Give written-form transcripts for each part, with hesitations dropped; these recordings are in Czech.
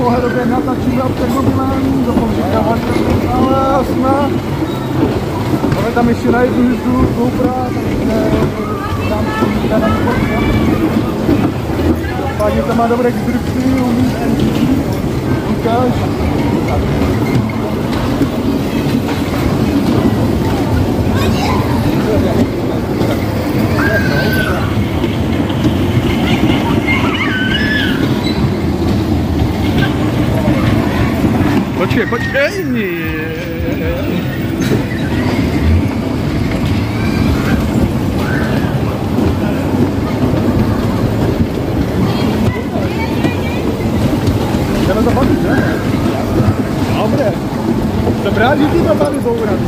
dlouhé době natačíme Termobilán, dokonce ale jsme. Máme tam ještě na jednu hvězdu GoPro, takže tam Páně tam má dobré gripy, umí Lukáš. Počkej! Jdeme to bavit, ne? Dobre. Jsem rád, že ty to baví bourat.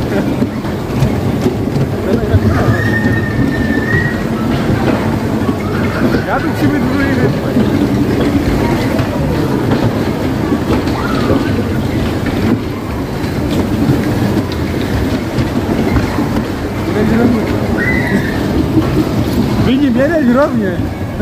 Já tu chci být druhý věc. Vidím, jedeš rovně.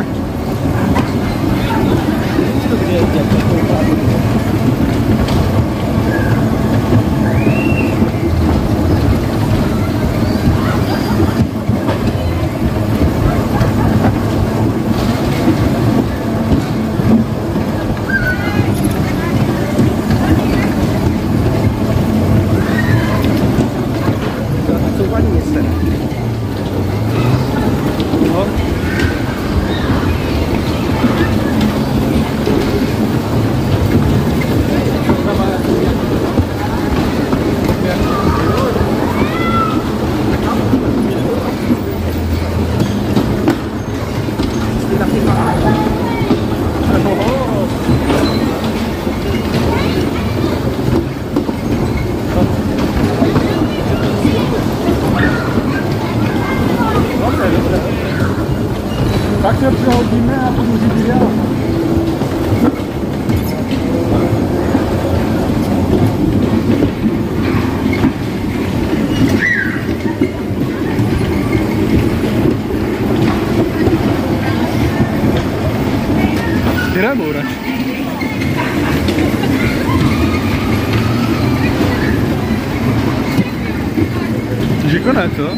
Tak se přihodíme a pomůžu ti dělat. Kde bourač? Že konec, co?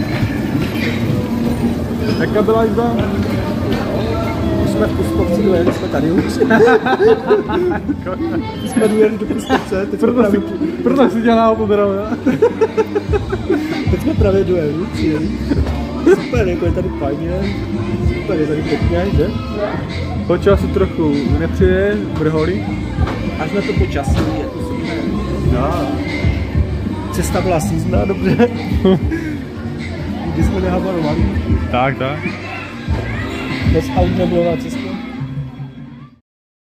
Jaká byla jízda? Jsme v Puskovci dojeli, jsme tady už. Jsme dojeli do Puskovce, teď jsme právě... Proto si dělá podrav, jo? Teď jsme právě dojeli, přijeli. Super, jako je tady fajně. Super, je tady pěkně, že? Počasí trochu nepřijde, bude holý. Až na to počasí, jako super. No. Cesta byla sízná, dobře. Když jsme nehavarovali. Tak. Bez aut nebylo na cestě.